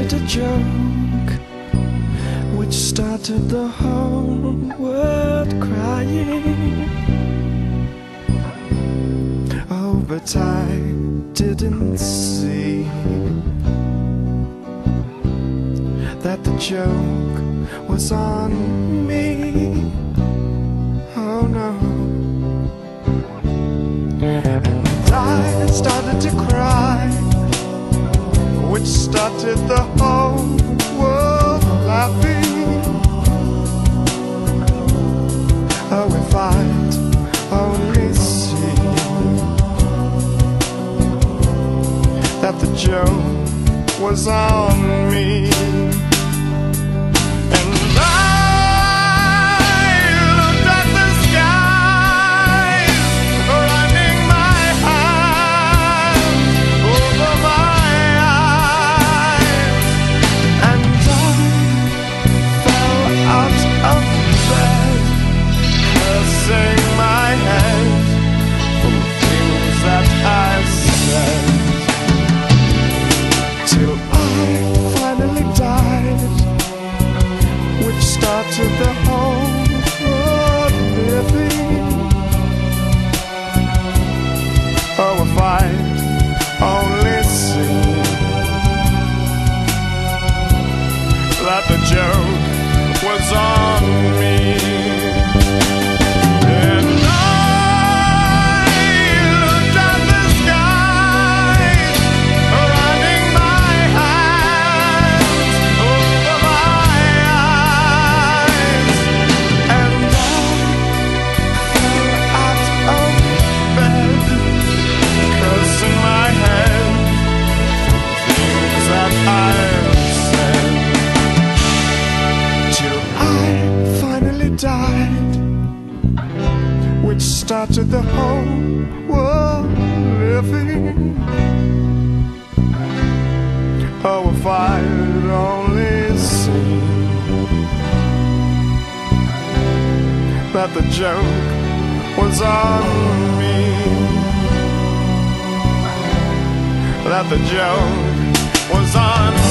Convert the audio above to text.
started a joke, which started the whole world crying. Oh, but I didn't see that the joke was on me. Oh no. And I started to cry, which started the whole world laughing. Oh, if I'd only seen that the joke was on me. Started the whole world living. Oh, if I'd only seen that the joke was on me. Died, which started the whole world living. Oh, if I'd only seen that the joke was on me, that the joke was on me.